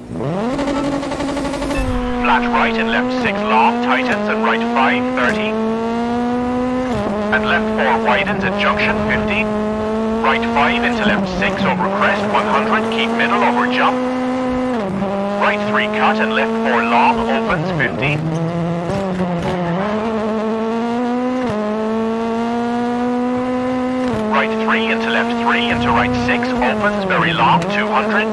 Flat right and left 6 long, tightens and right 5, 30. And left 4 widens at junction 50. Right 5 into left 6 over crest 100, keep middle over jump. Right 3 cut and left 4 long, opens 50. Right 3 into left 3 into right 6, opens very long, 200.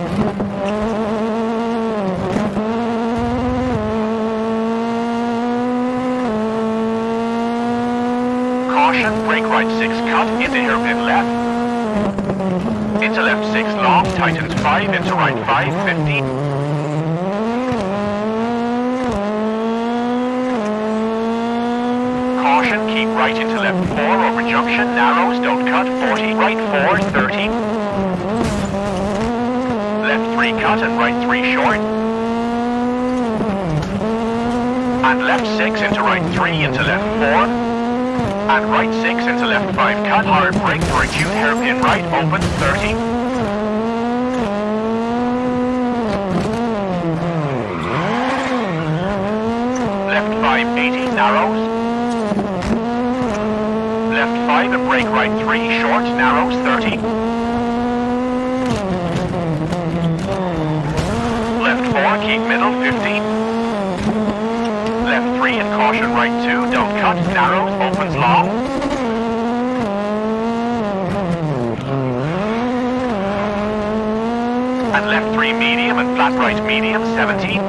Caution, brake right 6 cut, into hairpin left. Into left 6 long, tightens 5, into right 5, 50. Caution, keep right into left 4 over junction, narrows, don't cut, 40, right 4, 30. Left 3 cut and right 3 short. And left 6 into right 3 into left 4. And right 6 into left 5 cut, hard brake for acute hairpin right, opens 30. Left 5, 80, narrows. Left 5 and brake right 3, short, narrows, 30. Left 4, keep middle, 50. Left 3 and caution right 2, don't cut, narrows, opens long. And left 3 medium and flat right medium, 70.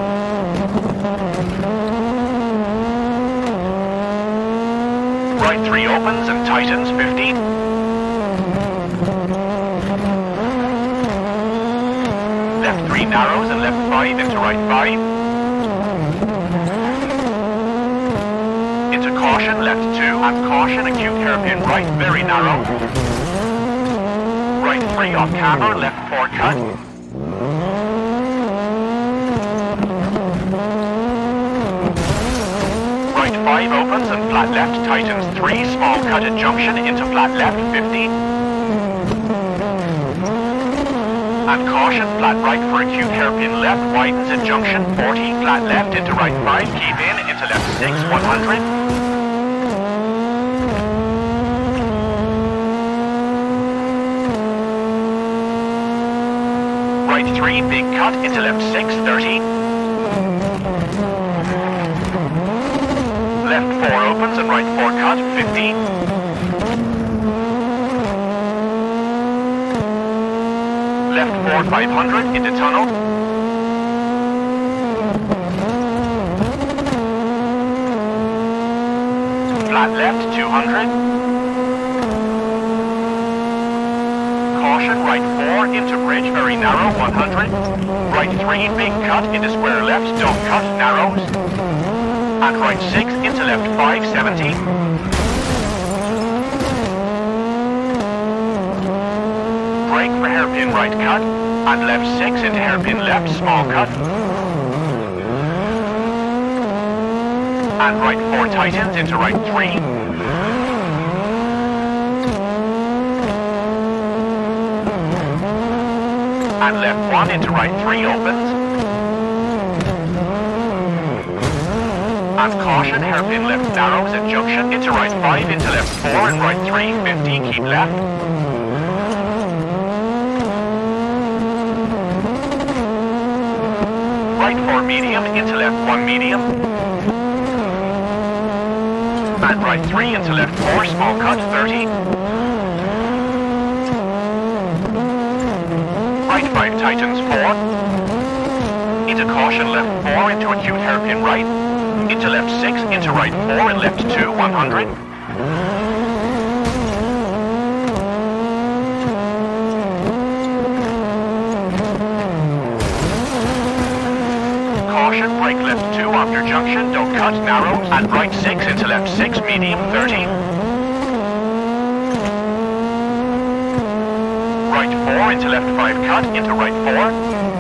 Right 3 opens and tightens, 50. Left 3 narrows and left 5 into right 5. Into caution, left 2, and caution, acute hairpin right, very narrow. Right 3 off camber, left 4 cut. Right 5 opens and flat left, tightens 3, small cut at junction, into flat left, 50. And caution, flat right for acute hairpin left, widens at junction, 40, flat left into right 5, keep in, into left 6, 100. Right 3, big cut, into left 6, 30. Left 4 opens and right 4 cut, 50. Left 4, 500, into tunnel. Flat left, 200. Caution, right 4, into bridge, very narrow, 100. Right 3, big cut, into square left, don't cut, narrows. And right 6, into left 5, 70. Brake for hairpin right cut, and left 6 into hairpin left, small cut. And right 4 tightens into right 3. And left 1 into right 3 opens. And caution, hairpin left narrows at junction, into right 5, into left 4 and right 3, 50, keep left. Right 4 medium, into left 1 medium. And right 3 into left 4, small cut, 30. Right 5 tightens 4. Into caution, left 4 into acute hairpin right. Into left 6, into right 4 and left 2, 100. Caution, brake left 2 after junction, don't cut, narrow, and right 6 into left 6, medium, 30. Right 4 into left 5 cut, into right 4.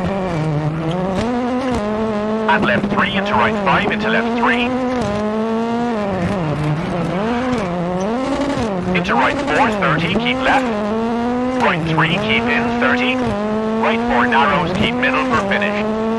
And left 3 into right 5 into left 3. Into right 4, 30, keep left. Right 3, keep in, 30. Right 4 narrows, keep middle for finish.